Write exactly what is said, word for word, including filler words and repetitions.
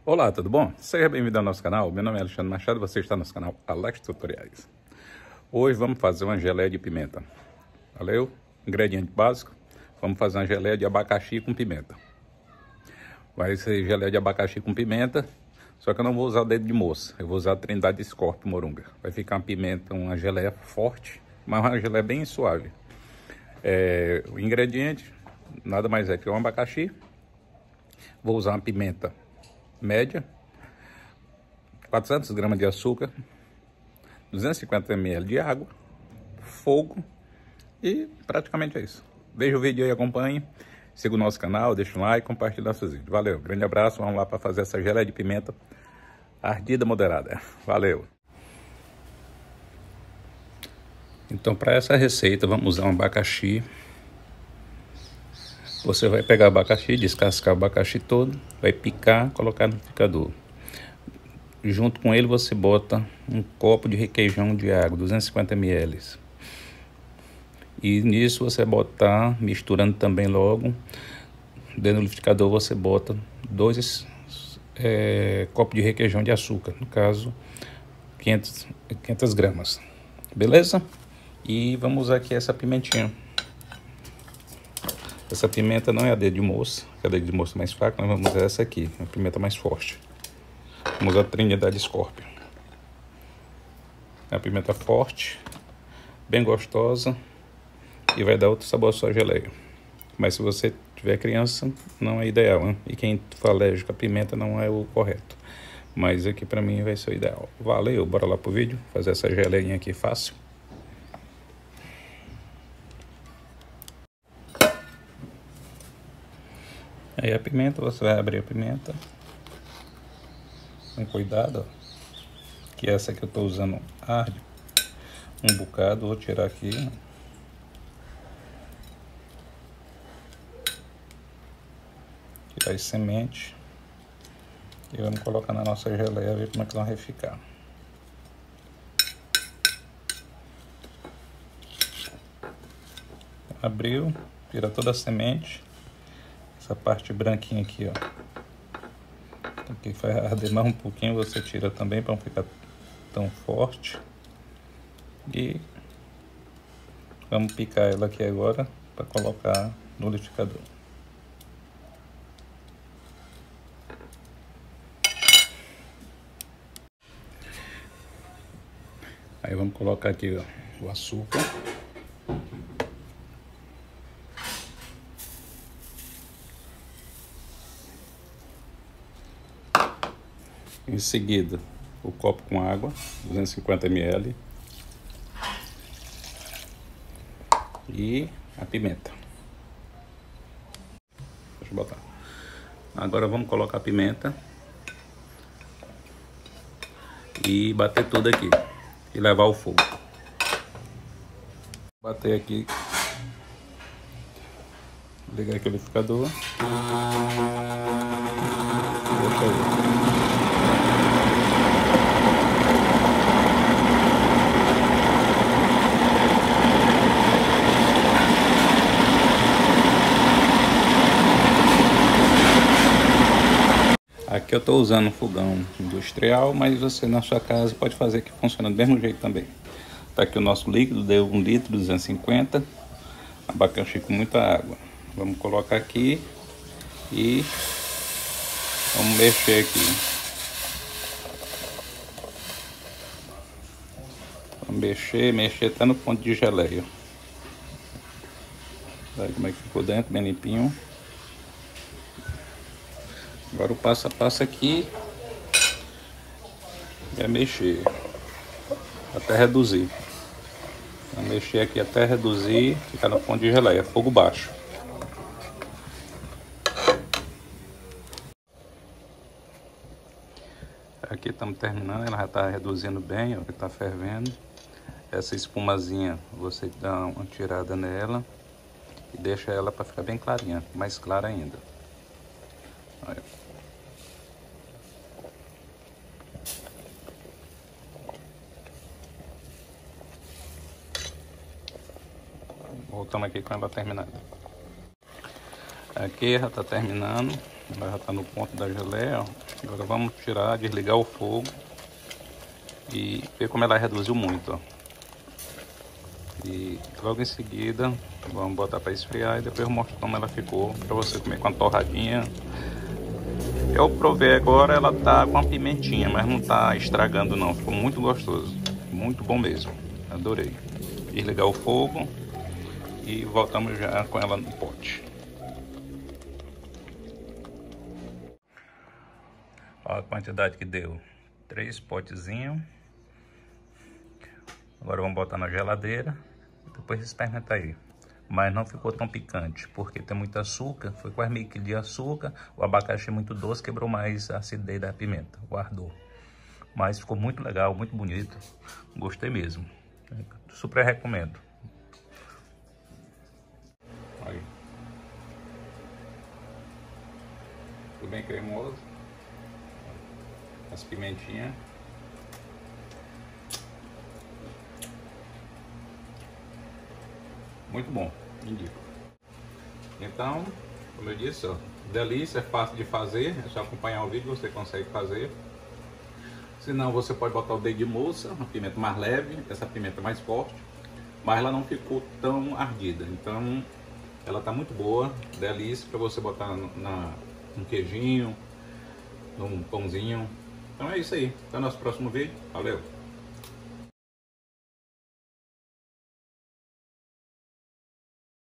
Olá, tudo bom? Seja bem-vindo ao nosso canal. Meu nome é Alexandre Machado, você está no nosso canal Alex Tutoriais. Hoje vamos fazer uma geleia de pimenta. Valeu? Ingrediente básico: vamos fazer uma geleia de abacaxi com pimenta. Vai ser geleia de abacaxi com pimenta, só que eu não vou usar o dedo de moça, eu vou usar a Trindade Scorpio Morunga. Vai ficar uma pimenta, uma geleia forte, mas uma geleia bem suave. É, o ingrediente nada mais é que um abacaxi. Vou usar uma pimenta média, quatrocentas gramas de açúcar, duzentos e cinquenta mililitros de água, fogo e praticamente é isso. Veja o vídeo aí, acompanhe, siga o nosso canal, deixa um like, compartilhe nossos vídeos. Valeu, grande abraço, vamos lá para fazer essa geleia de pimenta ardida moderada. Valeu! Então, para essa receita vamos usar um abacaxi. Você vai pegar o abacaxi, descascar o abacaxi todo, vai picar, colocar no picador. Junto com ele você bota um copo de requeijão de água, duzentos e cinquenta mililitros. E nisso você botar, misturando também logo, dentro do liquidificador você bota dois é, copos de requeijão de açúcar, no caso quinhentas, quinhentas gramas. Beleza? E vamos usar aqui essa pimentinha. Essa pimenta não é a dedo de moça, que é a dedo de moça mais fraca, nós vamos usar essa aqui, a pimenta mais forte. Vamos usar a Trindade Scorpio. É uma pimenta forte, bem gostosa e vai dar outro sabor à sua geleia. Mas se você tiver criança, não é ideal, hein? E quem for alérgico à pimenta não é o correto. Mas aqui pra mim vai ser o ideal. Valeu, bora lá pro vídeo, fazer essa geleinha aqui fácil. Aí a pimenta, você vai abrir a pimenta com cuidado, ó, que essa que eu tô usando arde um bocado. Vou tirar aqui, tirar as sementes e vamos colocar na nossa geleia, ver como é que ela vai ficar. Abriu, tira toda a semente. Essa parte branquinha aqui, ó, aqui vai arder mais um pouquinho, você tira também para não ficar tão forte. E vamos picar ela aqui agora para colocar no liquidificador. Aí vamos colocar aqui, ó, o açúcar. Em seguida, o copo com água, duzentos e cinquenta mililitros. E a pimenta. Deixa eu botar. Agora vamos colocar a pimenta. E bater tudo aqui. E levar ao fogo. Bater aqui. Ligar aqui o liquidificador. Deixa aí. Aqui eu estou usando um fogão industrial, mas você na sua casa pode fazer que funciona do mesmo jeito também. Tá aqui o nosso líquido, deu um litro, duzentos e cinquenta. Abacaxi com muita água. Vamos colocar aqui e vamos mexer aqui. Vamos mexer, mexer até no ponto de geleia. Olha como é que ficou dentro, bem limpinho. Agora o passo a passo aqui é mexer até reduzir. Vou mexer aqui até reduzir, ficar no ponto de geleia, fogo baixo. Aqui estamos terminando, ela já está reduzindo bem, ó, está fervendo. Essa espumazinha você dá uma tirada nela e deixa ela para ficar bem clarinha, mais clara ainda. Olha. Voltamos aqui com ela terminada. Aqui já está terminando, ela já está no ponto da geleia, ó. Agora vamos tirar, desligar o fogo e ver como ela reduziu muito, ó. E logo em seguida vamos botar para esfriar e depois eu mostro como ela ficou para você comer com a torradinha. Eu provei agora, ela tá com a pimentinha, mas não tá estragando não, ficou muito gostoso, muito bom mesmo, adorei. Desligar o fogo e voltamos já com ela no pote. Olha a quantidade que deu, três potezinhos. Agora vamos botar na geladeira e depois experimentar aí. Mas não ficou tão picante, porque tem muito açúcar, foi quase meio quilo de açúcar. O abacaxi muito doce, quebrou mais a acidez da pimenta, o ardor. Mas ficou muito legal, muito bonito, gostei mesmo. Super recomendo. Aí. Tudo bem cremoso. As pimentinhas. Muito bom, indico. Então, como eu disse, ó, delícia, é fácil de fazer, é só acompanhar o vídeo, você consegue fazer. Se não, você pode botar o dedo de moça, uma pimenta mais leve, essa pimenta mais forte, mas ela não ficou tão ardida. Então, ela tá muito boa, delícia para você botar na, num queijinho, num pãozinho. Então é isso aí, até o nosso próximo vídeo, valeu!